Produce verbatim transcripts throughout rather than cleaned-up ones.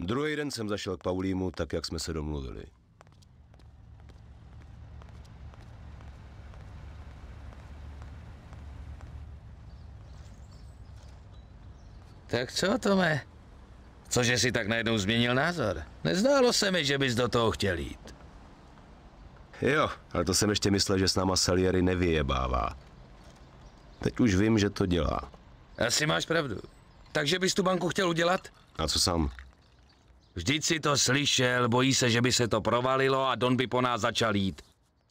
Druhý den jsem zašel k Paulímu tak, jak jsme se domluvili. Tak co, Tome? Cože si tak najednou změnil názor? Nezdálo se mi, že bys do toho chtěl jít. Jo, ale to jsem ještě myslel, že s náma Salieri nevyjebává. Teď už vím, že to dělá. Asi máš pravdu. Takže bys tu banku chtěl udělat? A co sám? Vždyť si to slyšel, bojí se, že by se to provalilo a Don by po nás začal jít.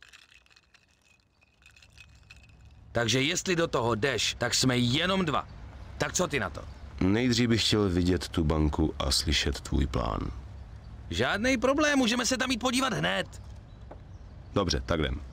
Takže jestli do toho jdeš, tak jsme jenom dva. Tak co ty na to? Nejdřív bych chtěl vidět tu banku a slyšet tvůj plán. Žádnej problém, můžeme se tam jít podívat hned. Dobře, tak jdem.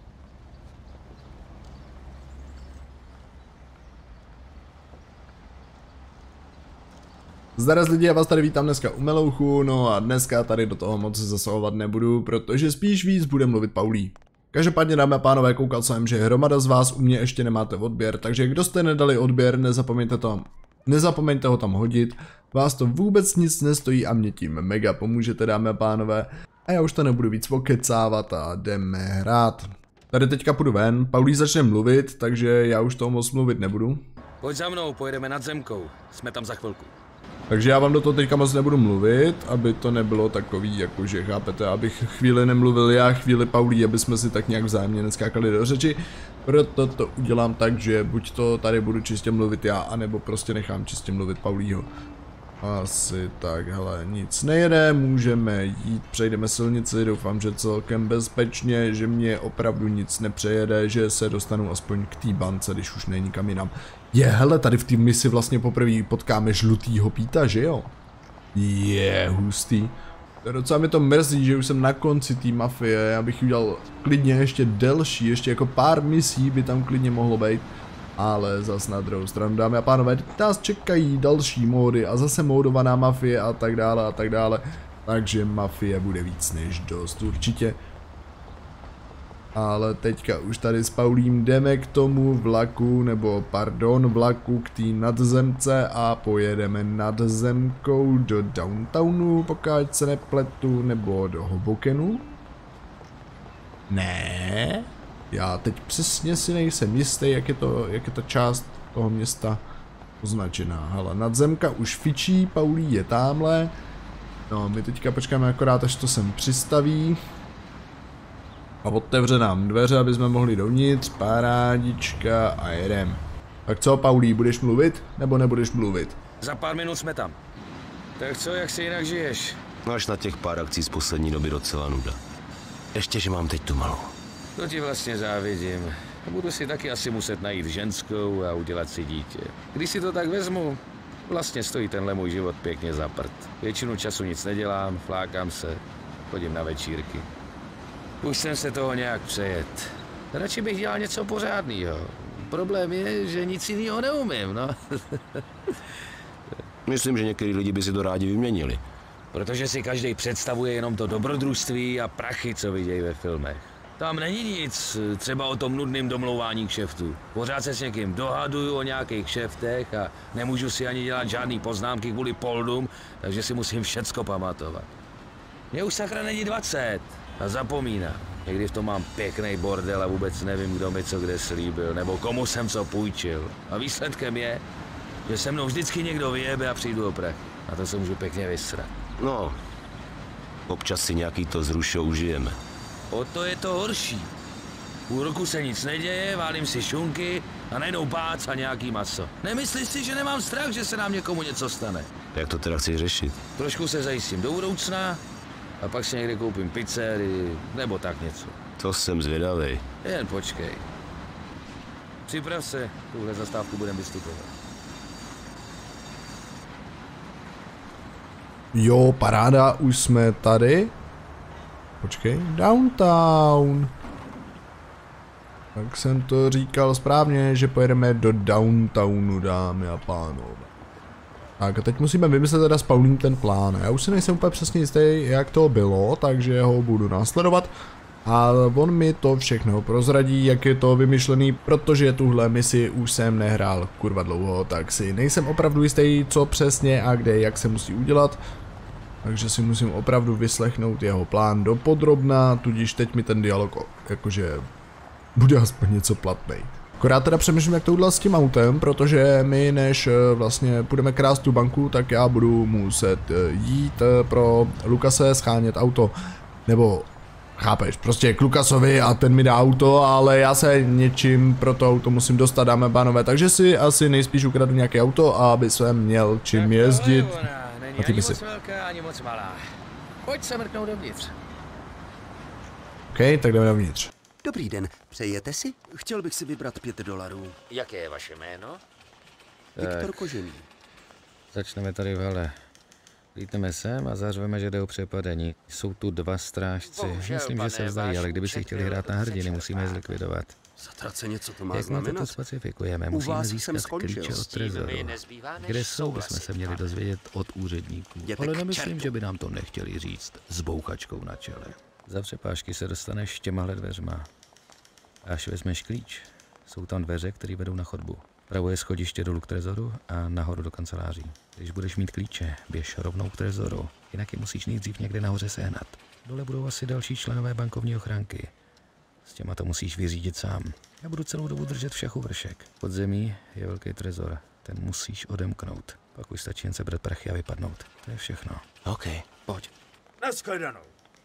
Zdar lidi, já vás tady vítám dneska u Melouchu, no a dneska tady do toho moc zasahovat nebudu, protože spíš víc bude mluvit Paulí. Každopádně, dámy a pánové, koukal jsem, že hromada z vás u mě ještě nemáte odběr, takže kdo jste nedali odběr, nezapomeňte to, nezapomeňte ho tam hodit, vás to vůbec nic nestojí a mě tím mega pomůžete, dámy a pánové. A já už to nebudu víc pokecávat a jdeme hrát. Tady teďka půjdu ven, Paulí začne mluvit, takže já už toho moc mluvit nebudu. Pojď za mnou, pojedeme nad zemkou, jsme tam za chvilku. Takže já vám do toho teďka moc nebudu mluvit, aby to nebylo takový, jakože chápete, abych chvíli nemluvil já, chvíli Paulí, aby jsme si tak nějak vzájemně neskákali do řeči. Proto to udělám tak, že buď to tady budu čistě mluvit já, anebo prostě nechám čistě mluvit Paulího. Asi tak, hele, nic nejede, můžeme jít, přejdeme silnici, doufám, že celkem bezpečně, že mě opravdu nic nepřejede, že se dostanu aspoň k té bance, když už není kam jinam. Je, hele, tady v té misi vlastně poprvé potkáme žlutýho Píta, že jo? Je, hustý. Docela mi to mrzí, že už jsem na konci té mafie, já bych udělal klidně ještě delší, ještě jako pár misí by tam klidně mohlo být. Ale zas na druhou stranu, dámy a pánové, nás čekají další módy a zase módovaná mafie a tak dále a tak dále. Takže mafie bude víc než dost určitě. Ale teďka už tady s Paulím jdeme k tomu vlaku, nebo pardon, vlaku k té nadzemce a pojedeme nadzemkou do downtownu, pokud se nepletu, nebo do Hobokenu. Ne. Já teď přesně si nejsem jistý, jak je to, jak je ta část toho města označená. Hele, nadzemka už fičí, Paulí je támhle. No, my teďka počkáme akorát, až to sem přistaví. A otevře nám dveře, aby jsme mohli dovnitř, parádička a jedem. Tak co, Paulí, budeš mluvit, nebo nebudeš mluvit? Za pár minut jsme tam. Tak co, jak si jinak žiješ? Až na těch pár akcí z poslední doby docela nuda. Ještě, že mám teď tu malou. To ti vlastně závidím. Budu si taky asi muset najít ženskou a udělat si dítě. Když si to tak vezmu, vlastně stojí tenhle můj život pěkně za prd. Většinu času nic nedělám, flákám se, chodím na večírky. Už jsem se toho nějak přejet. Radši bych dělal něco pořádného. Problém je, že nic jiného neumím, no. Myslím, že některý lidi by si to rádi vyměnili. Protože si každý představuje jenom to dobrodružství a prachy, co vidějí ve filmech. Tam není nic, třeba o tom nudným domlouvání kšeftů. Pořád se s někým dohaduju o nějakých kšeftech a nemůžu si ani dělat žádný poznámky kvůli poldům, takže si musím všecko pamatovat. Mně už sakra není dvacet a zapomínám. Někdy v tom mám pěkný bordel a vůbec nevím, kdo mi co kde slíbil, nebo komu jsem co půjčil. A výsledkem je, že se mnou vždycky někdo vyjebe a přijdu o prachy. A to se můžu pěkně vysrat. No, občas si nějaký to zrušo užijeme. O to je to horší. Půl roku se nic neděje, válím si šunky a najdou pác a nějaký maso. Nemyslíš si, že nemám strach, že se nám někomu něco stane? Jak to teda chceš řešit? Trošku se zajistím do budoucna a pak si někde koupím pizzerii nebo tak něco. To jsem zvědavej. Jen počkej. Připrav se, tuhle zastávku budeme vystupovat. Jo, paráda, už jsme tady. Počkej, downtown. Tak jsem to říkal správně, že pojedeme do downtownu, dámy a pánové. Tak a teď musíme vymyslet teda s Paulím ten plán. Já už si nejsem úplně přesně jistý, jak to bylo, takže ho budu následovat. A on mi to všechno prozradí, jak je to vymyšlený, protože tuhle misi už jsem nehrál kurva dlouho, tak si nejsem opravdu jistý, co přesně a kde, jak se musí udělat. Takže si musím opravdu vyslechnout jeho plán dopodrobna, tudíž teď mi ten dialog jakože bude aspoň něco platnej. Akorát teda přemýšlím, jak to udělat s tím autem, protože my než vlastně půjdeme krást tu banku, tak já budu muset jít pro Lukase schánět auto. Nebo chápeš, prostě k Lukasovi a ten mi dá auto, ale já se něčím pro to auto musím dostat, dáme pánové, takže si asi nejspíš ukradu nějaké auto, aby jsem měl čím jezdit. Není ani moc velká, ani moc malá. Pojď se mrknout dovnitř. OK, tak jdeme dovnitř. Dobrý den, přejete si? Chtěl bych si vybrat pět dolarů. Jaké je vaše jméno? Viktor Kožený. Začneme tady v hale. Lítneme sem a zařveme, že jde o přepadení. Jsou tu dva strážci. Bohužel, Myslím, že se vzdají, ale kdyby si chtěli hrát na hrdiny, musíme je zlikvidovat. Zatraceně, co to má Jak znamenat? Jak to specifikujeme? Musíme získat klíče od trezoru. Kde jsou, bychom se měli dozvědět od úředníků. Ale nemyslím, že by nám to nechtěli říct s bouchačkou na čele. Za přepážky se dostaneš těmahle dveřma. Až vezmeš klíč, jsou tam dveře, které vedou na chodbu. Pravo je schodiště dolů k trezoru a nahoru do kanceláří. Když budeš mít klíče, běž rovnou k trezoru, jinak je musíš nejdřív někde nahoře sehnat. Dole budou asi další členové bankovní ochránky. S těma to musíš vyřídit sám. Já budu celou dobu držet v šachu vršek. Pod zemí je velký trezor, ten musíš odemknout. Pak už stačí jen sebrat prachy a vypadnout. To je všechno. OK, pojď. Nashledanou.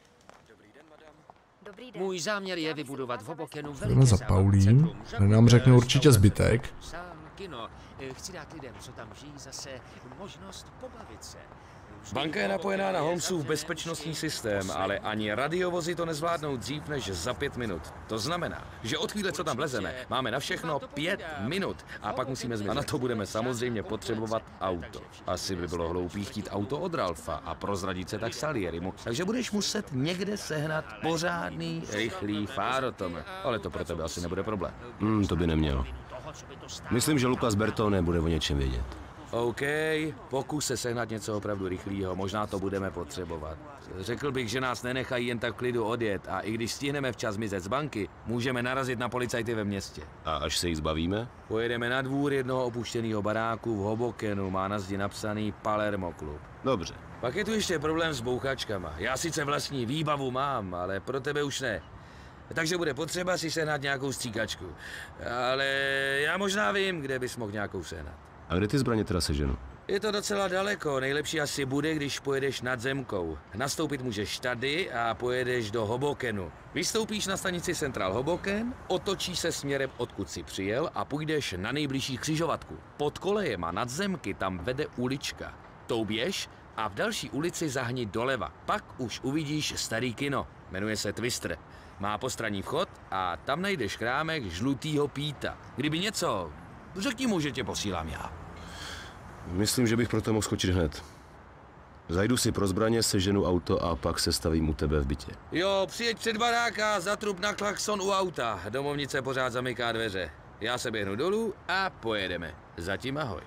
Můj záměr je vybudovat v Hobokenu Jdeme veliké za Paulím, nám řekne určitě zbytek. Sám kino. Chci dát lidem, co tam žijí, zase možnost pobavit se. Banka je napojená na Holmesův bezpečnostní systém, ale ani radiovozy to nezvládnou dřív než za pět minut. To znamená, že od chvíle, co tam vlezeme, máme na všechno pět minut a pak musíme zmizet. A na to budeme samozřejmě potřebovat auto. Asi by bylo hloupý chtít auto od Ralfa a prozradit se tak Salierimu. Takže budeš muset někde sehnat pořádný, rychlý fáro, Tome. Ale to pro tebe asi nebude problém. Hmm, to by nemělo. Myslím, že Lukas Bertone bude o něčem vědět. OK, pokus se sehnat něco opravdu rychlého, možná to budeme potřebovat. Řekl bych, že nás nenechají jen tak v klidu odjet a i když stihneme včas mizet z banky, můžeme narazit na policajty ve městě. A až se jich zbavíme? Pojedeme na dvůr jednoho opuštěného baráku v Hobokenu, má na zdi napsaný Palermo Club. Dobře. Pak je tu ještě problém s bouchačkama. Já sice vlastní výbavu mám, ale pro tebe už ne. Takže bude potřeba si sehnat nějakou stříkačku. Ale já možná vím, kde bys mohl nějakou sehnat. A kde ty zbraně teda seženu? Je to docela daleko, nejlepší asi bude, když pojedeš nad zemkou. Nastoupit můžeš tady a pojedeš do Hobokenu. Vystoupíš na stanici Central Hoboken, otočíš se směrem, odkud jsi přijel a půjdeš na nejbližší křižovatku. Pod kolejema nad zemky tam vede ulička. Tou běž a v další ulici zahni doleva. Pak už uvidíš starý kino, jmenuje se Twister. Má postranní vchod a tam najdeš krámek žlutýho Píta. Kdyby něco, řekni mu, že tě posílám já. Myslím, že bych proto mohl skočit hned. Zajdu si pro zbraně, seženu auto a pak se stavím u tebe v bytě. Jo, přijeď před baráka, zatrup na klakson u auta. Domovnice pořád zamyká dveře. Já se běhnu dolů a pojedeme. Zatím ahoj.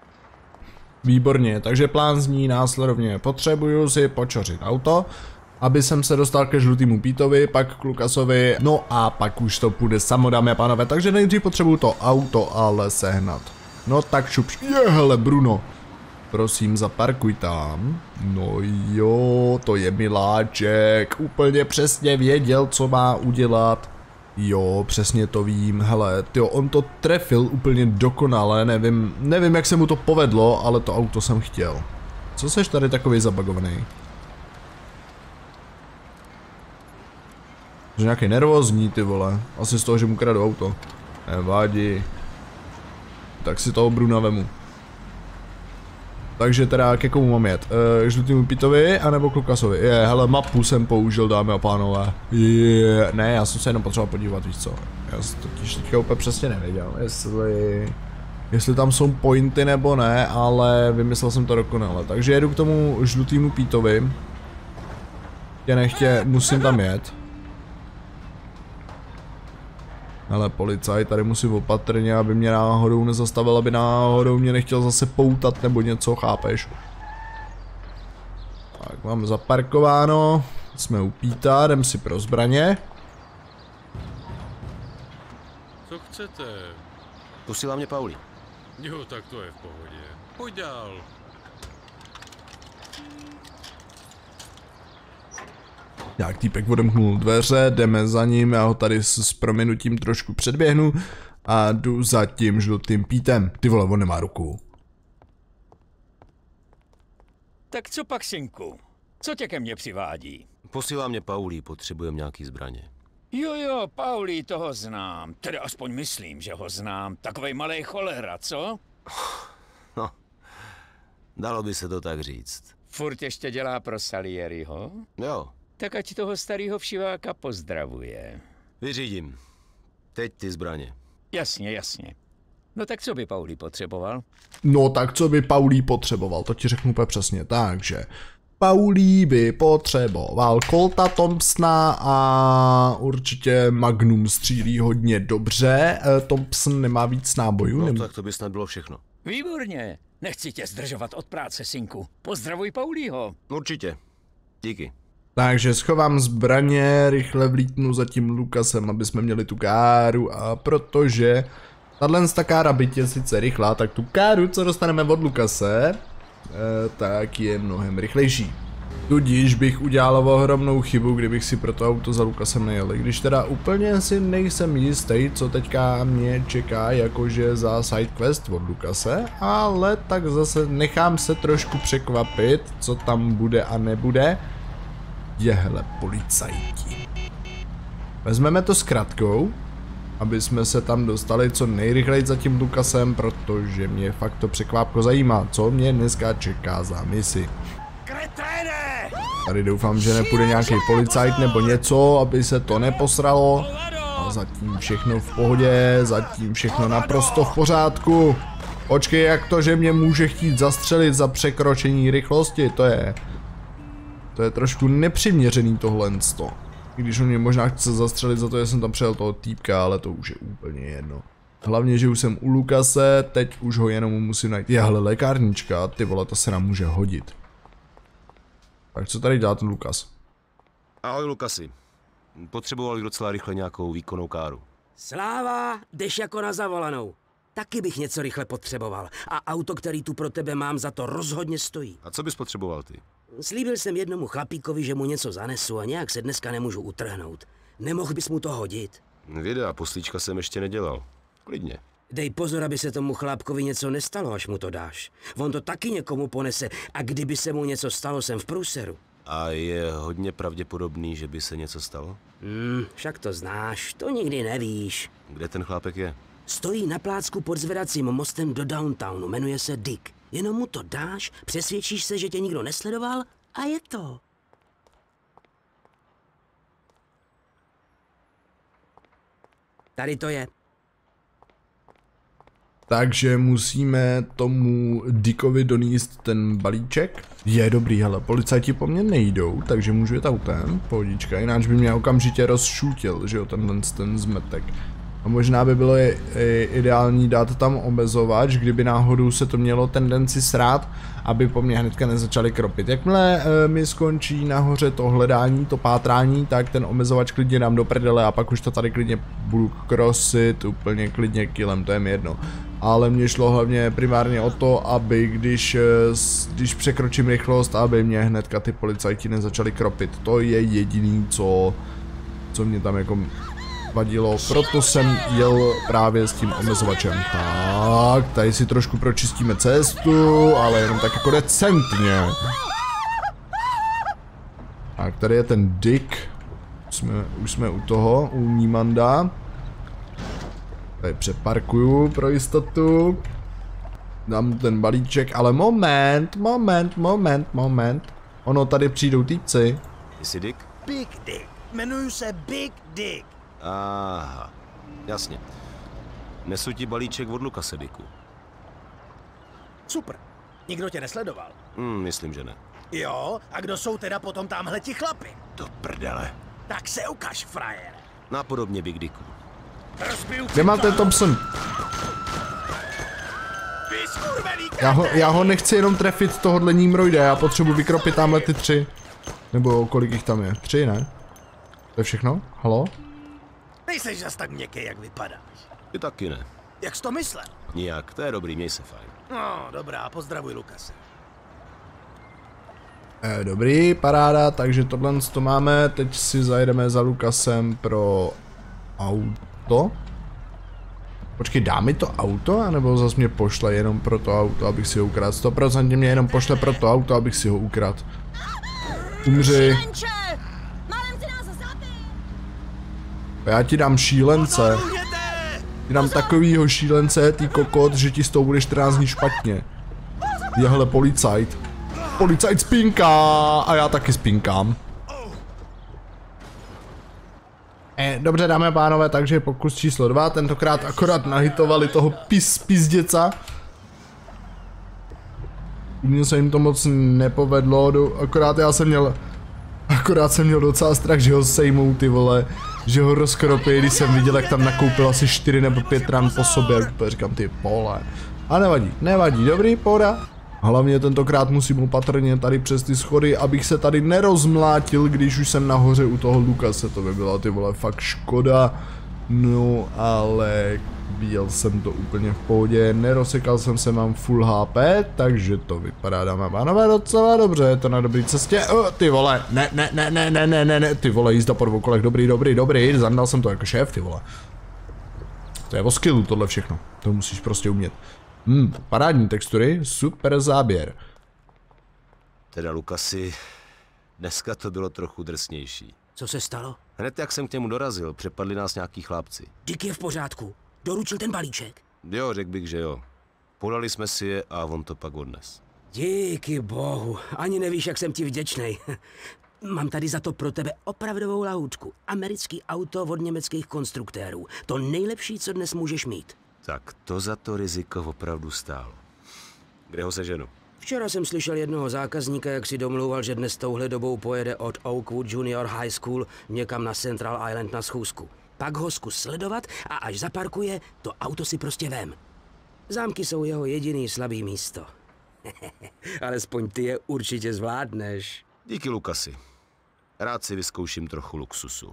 Výborně, takže plán zní následovně. Potřebuju si počořit auto, aby jsem se dostal ke žlutýmu Pítovi, pak k Lukasovi, no a pak už to půjde samo, dámy a pánové. Takže nejdřív potřebuju to auto ale sehnat. No tak šup, je hele Bruno. Prosím, zaparkuj tam. No jo, to je miláček, úplně přesně věděl, co má udělat. Jo, přesně to vím, hele, tyjo, on to trefil úplně dokonale, nevím, nevím jak se mu to povedlo, ale to auto jsem chtěl. Co seš tady takový zabagovaný? Že nějaký nervózní, ty vole, asi z toho, že mu kradu auto. Nevadí. Tak si toho Bruna vemu. Takže teda ke komu mám jet? E, žlutýmu Pítovi, anebo k Lukasovi? Je, hele, mapu jsem použil, dámy a pánové. Je, ne, já jsem se jenom potřeboval podívat, víš co. Já jsem totiž teďka úplně přesně nevěděl, jestli... Jestli tam jsou pointy nebo ne, ale vymyslel jsem to dokonale. Takže jedu k tomu žlutýmu Pítovi. Tě nechtě, musím tam jet. Hele, policaj, tady musím opatrně, aby mě náhodou nezastavil, aby náhodou mě nechtěl zase poutat nebo něco, chápeš? Tak, mám zaparkováno, jsme u Píta, jdem si pro zbraně. Co chcete? Posílá mě Pauli. Jo, tak to je v pohodě. Pojď dál. Jak týpek odemknul dveře, jdeme za ním, já ho tady s, s prominutím trošku předběhnu a jdu za tím žlutým pítem. Ty vole, on nemá ruku. Tak co pak, synku? Co tě ke mně přivádí? Posílá mě Paulí, potřebujeme nějaký zbraně. Jo, jo, Paulí, toho znám. Tedy aspoň myslím, že ho znám. Takovej malej cholera, co? No, dalo by se to tak říct. Furt ještě dělá pro Salieriho? Jo, Tak ať toho starého všiváka pozdravuje. vyřídím. Teď ty zbraně. Jasně, jasně. No tak co by Paulí potřeboval? No tak co by Paulí potřeboval, to ti řeknu úplně přesně, takže Paulí by potřeboval Colta Thompsona a určitě Magnum střílí hodně dobře, Thompson nemá víc nábojů. No nem... tak to by snad bylo všechno. Výborně. Nechci tě zdržovat od práce, synku. Pozdravuj Paulího. Určitě. Díky. Takže schovám zbraně, rychle vlítnu za tím Lukasem, aby jsme měli tu káru a protože tahle kára byť je sice rychlá, tak tu káru, co dostaneme od Lukase, eh, tak je mnohem rychlejší. Tudíž bych udělal ohromnou chybu, kdybych si pro to auto za Lukasem nejel. Když teda úplně si nejsem jistý, co teďka mě čeká jakože za sidequest od Lukase, ale tak zase nechám se trošku překvapit, co tam bude a nebude. Jehle, policajti. Vezmeme to s kratkou, aby jsme se tam dostali co nejrychleji za tím Lukasem, protože mě fakt to překvápko zajímá, co mě dneska čeká za misi. Tady doufám, že nepůjde nějaký policajt nebo něco, aby se to neposralo. A zatím všechno v pohodě, zatím všechno naprosto v pořádku. Počkej, jak to, že mě může chtít zastřelit za překročení rychlosti, to je... To je trošku nepřiměřený tohle. I když on mě možná chce zastřelit za to, že jsem tam přijel toho týpka, ale to už je úplně jedno. Hlavně, že už jsem u Lukase, teď už ho jenom musím najít. Jahle, lékárnička, ty vole, to se nám může hodit. Tak co tady dělá ten Lukas? Ahoj Lukasi. Potřeboval bych docela rychle nějakou výkonnou káru. Sláva, jdeš jako na zavolanou. Taky bych něco rychle potřeboval. A auto, který tu pro tebe mám, za to rozhodně stojí. A co bys potřeboval ty? Slíbil jsem jednomu chlapíkovi, že mu něco zanesu a nějak se dneska nemůžu utrhnout. Nemohl bys mu to hodit? Videa, poslíčka jsem ještě nedělal. Klidně. Dej pozor, aby se tomu chlápkovi něco nestalo, až mu to dáš. On to taky někomu ponese a kdyby se mu něco stalo, jsem v průseru. A je hodně pravděpodobný, že by se něco stalo? Hmm, však to znáš, to nikdy nevíš. Kde ten chlápek je? Stojí na plácku pod zvedacím mostem do downtownu, jmenuje se Dick. Jenom mu to dáš, přesvědčíš se, že tě nikdo nesledoval a je to. Tady to je. Takže musíme tomu Dickovi donést ten balíček. Je dobrý, hele, policajti po mně nejdou, takže můžu jet autem, pohodička, jináč by mě okamžitě rozšutil, že jo, tenhle ten zmetek. A možná by bylo je, je, ideální dát tam omezovač, kdyby náhodou se to mělo tendenci srát, aby po mně hnedka nezačali kropit. Jakmile e, mi skončí nahoře to hledání, to pátrání, tak ten omezovač klidně dám do prdele a pak už to tady klidně budu crossit úplně klidně killem, to je mi jedno. Ale mně šlo hlavně primárně o to, aby když, když překročím rychlost, aby mě hnedka ty policajti nezačali kropit. To je jediný, co, co mě tam jako vadilo, proto jsem jel právě s tím omezovačem. Tak, tady si trošku pročistíme cestu, ale jenom tak jako decentně. Tak, tady je ten Dick. Jsme, už jsme u toho, u Nímanda. Tady přeparkuju pro jistotu. Dám ten balíček, ale moment, moment, moment, moment. Ono, tady přijdou týpci. Jsi Dick? Big Dick. Jmenuju se Big Dick. Aha, jasně. Nesu ti balíček od Lukase, Dicku. Super. Nikdo tě nesledoval? Hmm, myslím, že ne. Jo, a kdo jsou teda potom tamhle ti chlapi? Do prdele. Tak se ukaž, frajere. Napodobně Big Dicku. Kde máte Thompson? Já ho, já ho nechci jenom trefit tohodle Nimroida, já potřebuji vykropit tamhle ty tři. Nebo kolik jich tam je? Tři, ne? To je všechno? Halo? Nejseš zas tak měkký, jak vypadáš. Ty taky ne. Jak jsi to myslel? Nijak, to je dobrý, měj se fajn. No, dobrá, pozdravuj Lukase. E, dobrý, paráda, takže tohle to máme, teď si zajedeme za Lukasem pro auto. Počkej, dá mi to auto, anebo zase mě pošle jenom pro to auto, abych si ho ukradl? sto procent mě jenom pošle pro to auto, abych si ho ukradl. Umři. Já ti dám šílence. Ti dám takovýho šílence, ty kokot, že ti s tou bude čtrnáct dní špatně. Jehle policajt. Policajt spinká a já taky spinkám. E, dobře, dámy a pánové, takže pokus číslo dva, tentokrát akorát nahitovali toho pis, pizděca. Mně se jim to moc nepovedlo, akorát já jsem měl, akorát jsem měl docela strach, že ho sejmou, ty vole, že ho rozkropí, když jsem viděl, jak tam nakoupil asi čtyři nebo pět ran po sobě, říkám, ty vole. A nevadí, nevadí, dobrý, pohoda. Hlavně tentokrát musím opatrně tady přes ty schody, abych se tady nerozmlátil, když už jsem nahoře u toho Lukase, to by byla, ty vole, fakt škoda. No ale viděl jsem to úplně v pohodě, nerozsekal jsem se, mám full H P, takže to vypadá, dámy a pánové, docela dobře, je to na dobré cestě. Oh, ty vole, ne, ne, ne, ne, ne, ne, ne, ne, ty vole, jízda po dvou kolech, dobrý, dobrý, dobrý, zandal jsem to jako šéf, ty vole. To je o skillu tohle všechno, to musíš prostě umět. Hmm, parádní textury, super záběr. Teda Lukasi, dneska to bylo trochu drsnější. Co se stalo? Hned jak jsem k němu dorazil, přepadli nás nějaký chlapci. Dick je v pořádku. Doručil ten balíček. Jo, řekl bych, že jo. Podali jsme si je a on to pak odnes. Díky bohu, ani nevíš, jak jsem ti vděčnej. Mám tady za to pro tebe opravdovou lahůdku. Americký auto od německých konstruktérů. To nejlepší, co dnes můžeš mít. Tak to za to riziko opravdu stálo. Kde ho seženu? Včera jsem slyšel jednoho zákazníka, jak si domlouval, že dnes touhle dobou pojede od Oakwood Junior High School někam na Central Island na schůzku. Pak ho zkus sledovat a až zaparkuje, to auto si prostě vem. Zámky jsou jeho jediný slabý místo. Alespoň ty je určitě zvládneš. Díky, Lukasi. Rád si vyzkouším trochu luxusu.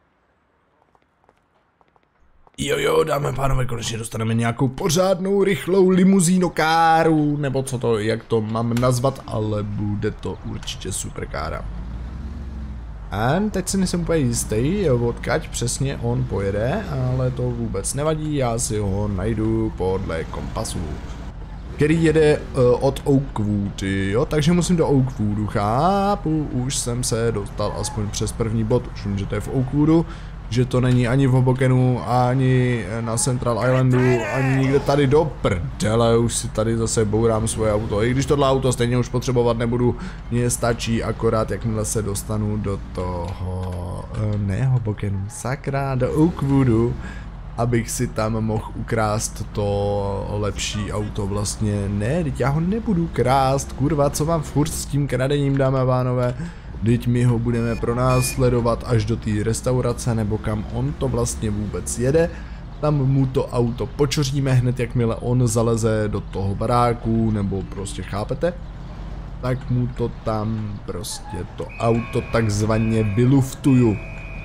Jo jo, dáme a pánové, konečně dostaneme nějakou pořádnou, rychlou limuzínokáru, nebo co to, jak to mám nazvat, ale bude to určitě superkára. A teď si nejsem úplně jistý, odkaď přesně on pojede, ale to vůbec nevadí, já si ho najdu podle kompasu, který jede uh, od Oakwood, jo, takže musím do Oakwoodu, chápu, už jsem se dostal aspoň přes první bod, už vím, že to je v Oakwoodu, že to není ani v Hobokenu, ani na Central Islandu, ani nikde tady do prdele, už si tady zase bourám svoje auto, i když tohle auto stejně už potřebovat nebudu, mně stačí akorát, jakmile se dostanu do toho, ne Hobokenu, sakra, do Oakwoodu, abych si tam mohl ukrást to lepší auto vlastně, ne, teď já ho nebudu krást, kurva, co mám furt s tím kradením, dámy a pánové. Teď my ho budeme pronásledovat až do té restaurace, nebo kam on to vlastně vůbec jede. Tam mu to auto počoříme hned, jakmile on zaleze do toho baráku, nebo prostě chápete. Tak mu to tam prostě to auto takzvaně vyluftuju.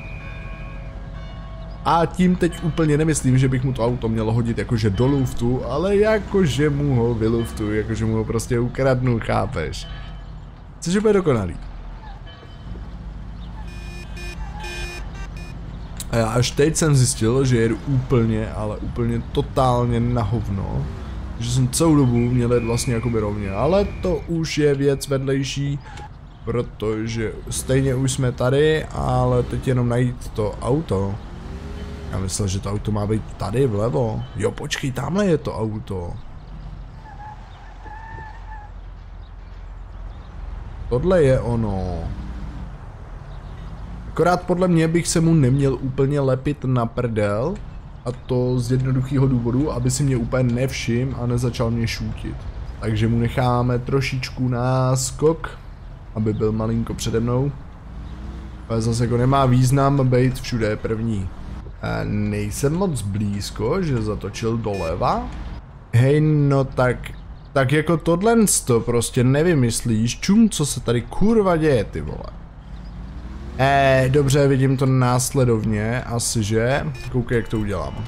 A tím teď úplně nemyslím, že bych mu to auto měl hodit jakože do luftu, ale jakože mu ho vyluftuju, jakože mu ho prostě ukradnu, chápeš. Což je úplně dokonalý. A já až teď jsem zjistil, že jedu úplně, ale úplně totálně na hovno. Že jsem celou dobu měl jet vlastně jakoby rovně, ale to už je věc vedlejší, protože stejně už jsme tady, ale teď jenom najít to auto. Já myslel, že to auto má být tady vlevo. Jo, počkej, tamhle je to auto. Tohle je ono. Akorát podle mě bych se mu neměl úplně lepit na prdel, a to z jednoduchého důvodu, aby si mě úplně nevšiml a nezačal mě šútit. Takže mu necháme trošičku náskok, aby byl malinko přede mnou. Ale zase jako nemá význam být všude první. A nejsem moc blízko, že zatočil doleva. Hej, no tak, tak jako tohle to prostě nevymyslíš, čum, co se tady kurva děje, ty vole. Eh, dobře, vidím to následovně, asi že. Koukej, jak to udělám.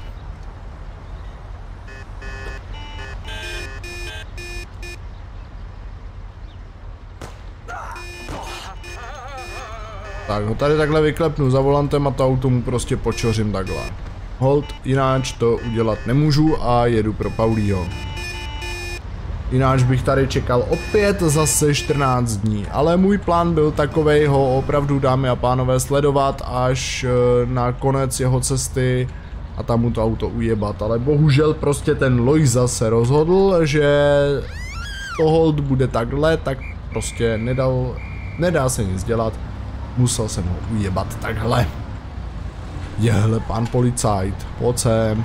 Tak ho tady takhle vyklepnu za volantem a to auto mu prostě počořím takhle. Hold, jináč to udělat nemůžu a jedu pro Paulího. Jináč bych tady čekal opět zase čtrnáct dní, ale můj plán byl takovej ho opravdu, dámy a pánové, sledovat až na konec jeho cesty a tam mu to auto ujebat, ale bohužel prostě ten Lojza se rozhodl, že to hold bude takhle, tak prostě nedal, nedá se nic dělat, musel jsem ho ujebat takhle. Jehle, pan policajt, pojď sem.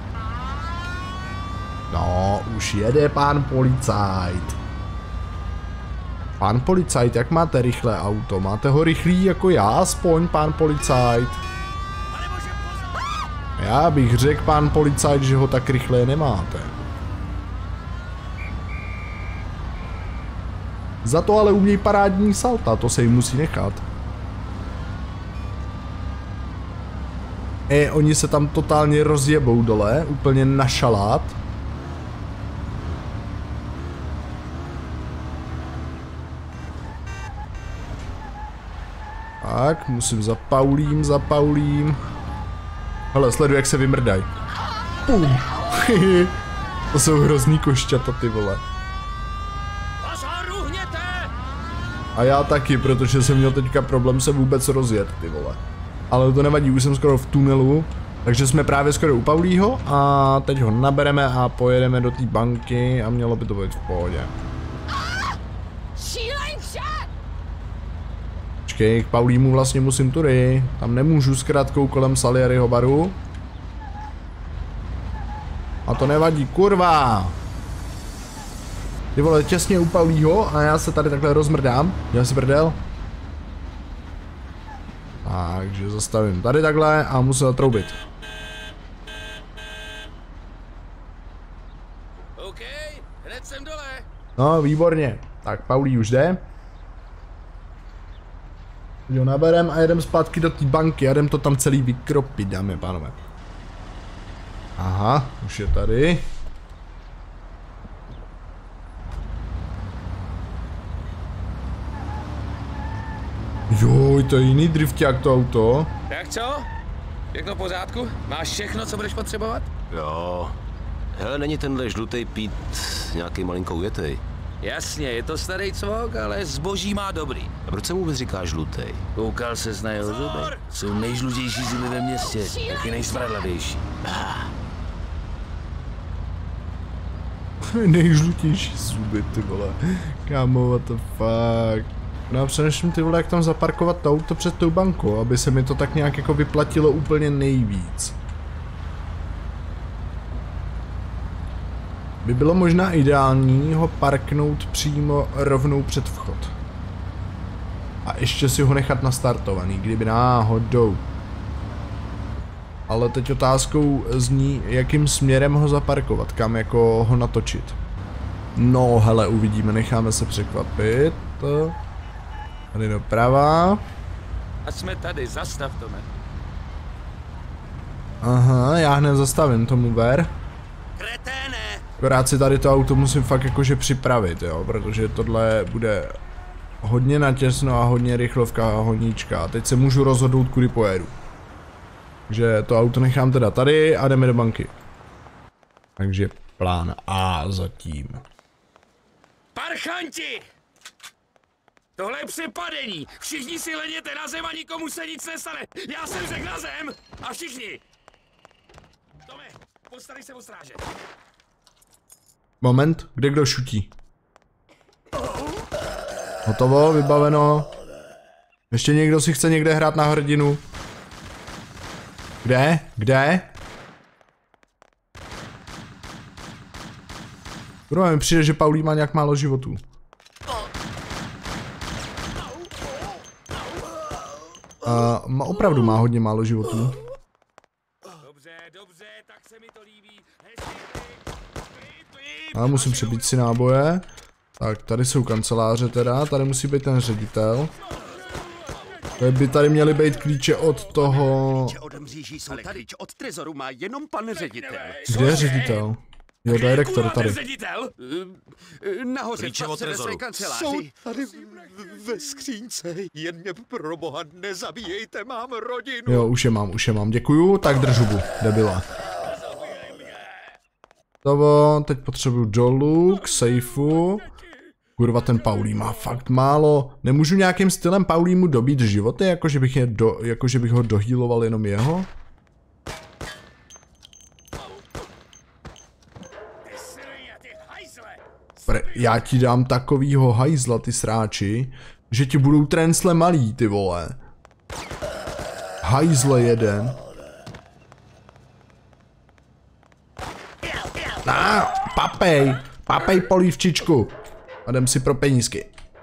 No, už jede pán policajt. Pán policajt, jak máte rychlé auto? Máte ho rychlý jako já, aspoň, pán policajt? Já bych řekl, pán policajt, že ho tak rychlé nemáte. Za to ale umějí parádní salta, to se jim musí nechat. E, oni se tam totálně rozjebou dole, úplně na šalát. Tak, musím za Paulím, za Paulím. Hele, sleduj, jak se vymrdaj. Pum. To jsou hrozný košťata, ty vole. A já taky, protože jsem měl teďka problém se vůbec rozjet, ty vole. Ale to nevadí, už jsem skoro v tunelu. Takže jsme právě skoro u Paulího a teď ho nabereme a pojedeme do té banky a mělo by to být v pohodě. Počkej, k Paulímu vlastně musím tudy. Tam nemůžu s krátkou kolem Salieriho baru. A to nevadí, kurva! Ty vole, těsně u Paulího a já se tady takhle rozmrdám. Já si brdel. Takže zastavím tady takhle a musím zatroubit. OK, hned jsem dole. No, výborně. Tak Paulí už jde. Jo, naberem a jedem zpátky do té banky a jdem to tam celý vykropit, dámy a pánové. Aha, už je tady. Joj, to je jiný drifťák to auto. Tak co? Všechno v pořádku? Máš všechno, co budeš potřebovat? Jo. Hele, není tenhle žlutej Pít nějaký malinko ujetej? Jasně, je to starý cvok, ale zboží má dobrý. A proč se mu vůbec říká žlutej? Koukal ses na jeho zuby. Jsou nejžlutější zuby ve městě, taky nejsmradlavější. Nejžlutější zuby, ty vole. Kámo, what the fuck. No a přemýšlím, ty vole, jak tam zaparkovat to auto před tou bankou, aby se mi to tak nějak jako vyplatilo úplně nejvíc. By bylo možná ideální ho parknout přímo rovnou před vchod. A ještě si ho nechat nastartovaný, kdyby náhodou. Ale teď otázkou zní, jakým směrem ho zaparkovat, kam jako ho natočit. No hele, uvidíme, necháme se překvapit. Tady doprava. A jsme tady, zastav to, ne? Aha, já hned zastavím tomu ver. Kreténe! Akorát si tady to auto musím fakt jakože připravit, jo, protože tohle bude hodně natěsno a hodně rychlovka a honíčka. A teď se můžu rozhodnout, kudy pojedu. Takže to auto nechám teda tady a jdeme do banky. Takže plán A zatím. Parchanti! Tohle je přepadení! Všichni si leněte na zem a nikomu se nic nestane! Já jsem řekl na zem! A všichni! Tome, postarej se o stráže. Moment, kde kdo šutí? Hotovo, vybaveno. Ještě někdo si chce někde hrát na hrdinu? Kde? Kde? Kurva, mi přijde, že Paulí má nějak málo životů. Uh, má, opravdu má hodně málo životů. Dobře, dobře, tak se mi to líbí. Ale musím přebít si náboje. Tak, tady jsou kanceláře teda, tady musí být ten ředitel. Tady by tady měly být klíče od toho... Klíče od mříží jsou tady, klíč od trezoru má jenom pan ředitel. Kde je ředitel? Jo, direktor tady. Ředitel? Nahoře v patře ve své kanceláři. Jsou tady ve skřínce, jen mě pro boha nezabíjejte, mám rodinu. Jo, už je mám, už je mám, děkuju, tak drž hubu, debila. Tovo, teď potřebuju dolů, k sejfu. Kurva, ten Paulí má fakt málo. Nemůžu nějakým stylem Paulímu dobít životy, jakože bych, je do, jakože bych ho dohýloval jenom jeho? Pre, já ti dám takovýho hajzla, ty sráči, že ti budou trensle malý, ty vole. Hajzle jeden. Na, papej, papej polívčičku. A jdem si pro penízky.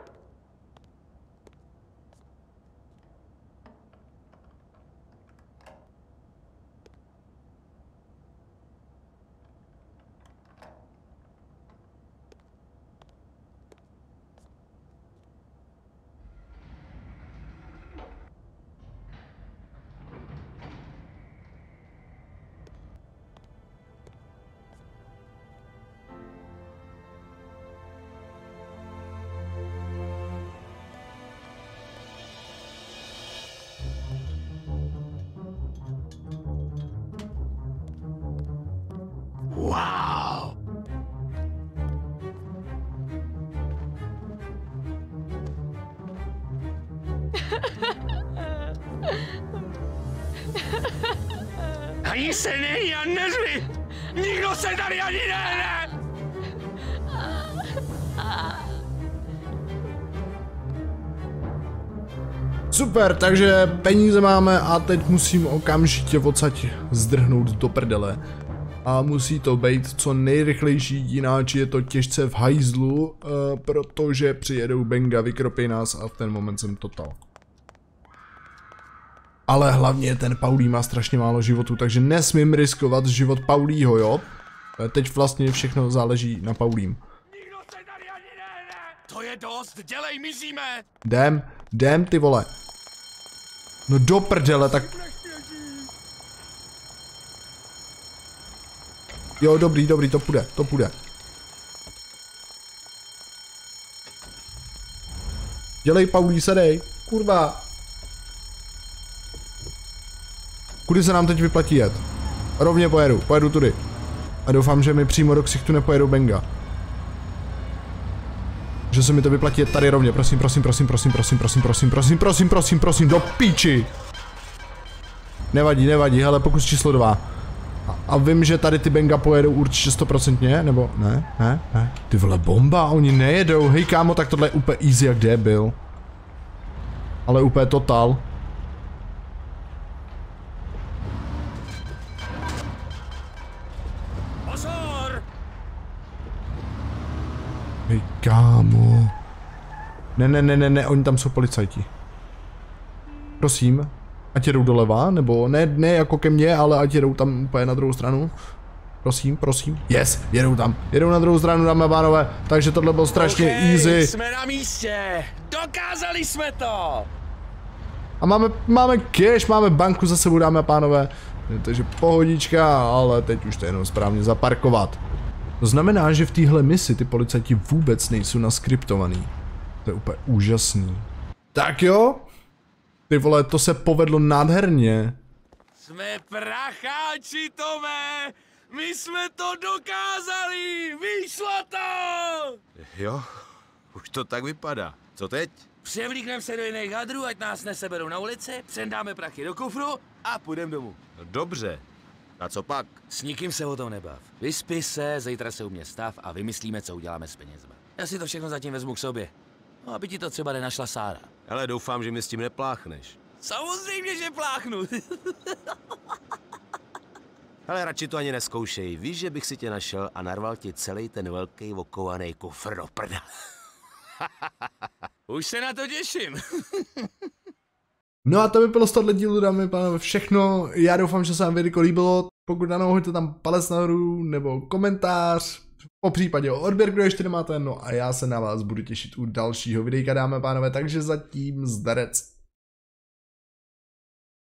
Wow. Ani se nejí a neřvi! Nikdo se tady ani nehne! Super, takže peníze máme a teď musím okamžitě odsaď zdrhnout do prdele. A musí to být co nejrychlejší, jináč je to těžce v hajzlu, uh, protože přijedou Benga, vykropí nás a v ten moment jsem total. Ale hlavně ten Paulí má strašně málo životů, takže nesmím riskovat život Paulího, jo? Teď vlastně všechno záleží na Paulím. Nikdo se tady ani nehne! To je dost, dělej, mizíme! Jdem, jdem ty vole. No do prdele, tak... Jo, dobrý, dobrý, to půjde, to půjde. Dělej, Paulí, sedej, kurva. Kudy se nám teď vyplatí jet? Rovně pojedu, pojedu tudy. A doufám, že mi přímo do ksichtu nepojedou Benga. Že se mi to vyplatí jet tady rovně, prosím, prosím, prosím, prosím, prosím, prosím, prosím, prosím, prosím, prosím, prosím, do píči. Nevadí, nevadí, hele, pokus číslo dva. A, a vím, že tady ty Benga pojedou určitě stoprocentně, nebo ne, ne, ne. Ty vole, bomba, oni nejedou, hej kámo, tak tohle je úplně easy jak debil. Ale úplně total. Pozor! Hej kámo. Ne, ne, ne, ne, ne, oni tam jsou policajti. Prosím. Ať jedou doleva, nebo ne, ne jako ke mně, ale ať jedou tam úplně na druhou stranu. Prosím, prosím. Yes, jedou tam. Jedou na druhou stranu, dámy a pánové. Takže tohle bylo strašně okay, easy. Jsme na místě. Dokázali jsme to. A máme, máme cash, máme banku za sebou, dámy a pánové. Takže pohodička, ale teď už to jenom správně zaparkovat. To znamená, že v téhle misi ty policajti vůbec nejsou naskriptovaný. To je úplně úžasný. Tak jo. Ty vole, to se povedlo nádherně. Jsme pracháči, Tome! My jsme to dokázali! Vyšlo to! Jo, už to tak vypadá. Co teď? Převlíkneme se do jiných hadrů, ať nás neseberou na ulici, přendáme prachy do kufru a půjdeme domů. No dobře. A co pak? S nikým se o tom nebav. Vyspí se, zítra se u mě stav a vymyslíme, co uděláme s penězma. Já si to všechno zatím vezmu k sobě. No, aby ti to třeba nenašla Sára. Ale doufám, že mi s tím nepláchneš. Samozřejmě, že pláchnu. Ale radši to ani neskoušej. Víš, že bych si tě našel a narval ti celý ten velký okovaný kufr do prda. Už se na to těším. No a to by bylo z tohle dílu, dámy a pánové, všechno. Já doufám, že se vám video líbilo. Pokud ano, hoďte tam palec nahoru nebo komentář. Po případě o odběr, kdo ještě nemáte. No a já se na vás budu těšit u dalšího videjka, dámy a pánové. Takže zatím zdarec.